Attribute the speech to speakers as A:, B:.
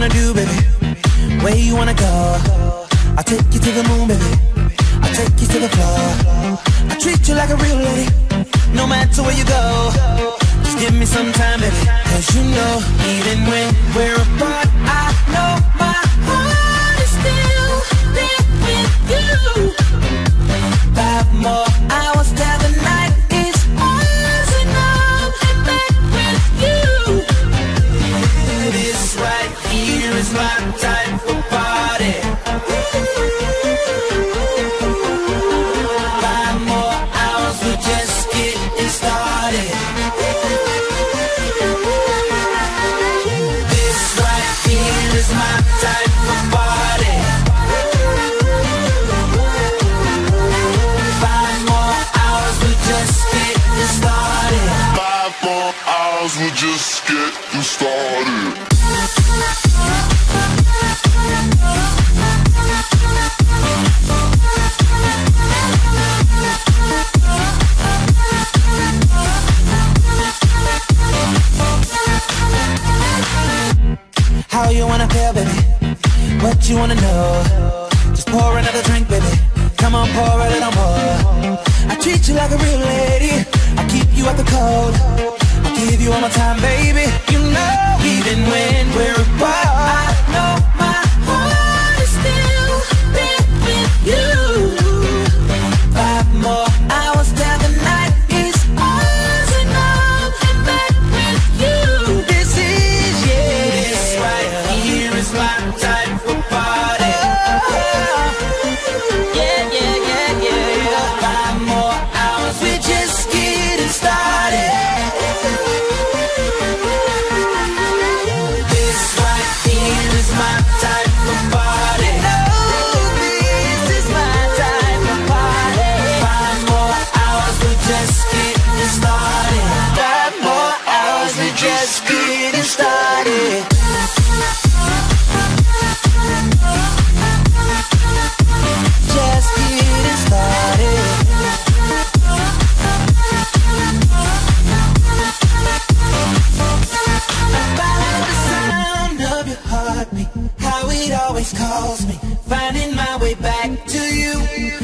A: wanna do, baby? Where you wanna go? I'll take you to the moon, baby. I'll take you to the floor. I treat you like a real lady, no matter where you go. Just give me some time, baby. Cause you know, even when we're apart, I know my heart is still there with you. 5 more hours till the night is ours, and I'm back with you. This right here is my type of party. 5 more hours, we're just getting started. This right here is my type of party. 5 more hours, we're just getting started.
B: 5 more hours, we're just getting started.
A: How you wanna feel, baby? What you wanna know? Just pour another drink, baby. Come on, pour a little more. I treat you like a real lady. I keep you out the cold. I'll give you all my time, baby. You know, even when we're apart, I know my heart is still there with you. 5 more hours till the night is ours, and I'm back with you. This is, yeah, this right here is my type of party. Yeah, yeah, yeah, yeah. 5 more hours, we're just getting started. This right here is my type of party. This is my type of party. 5 more hours, we're just getting started. 5 more hours, we're just getting started. Just getting started. I follow the sound of your heartbeat, how it always calls me, finding my way back to you.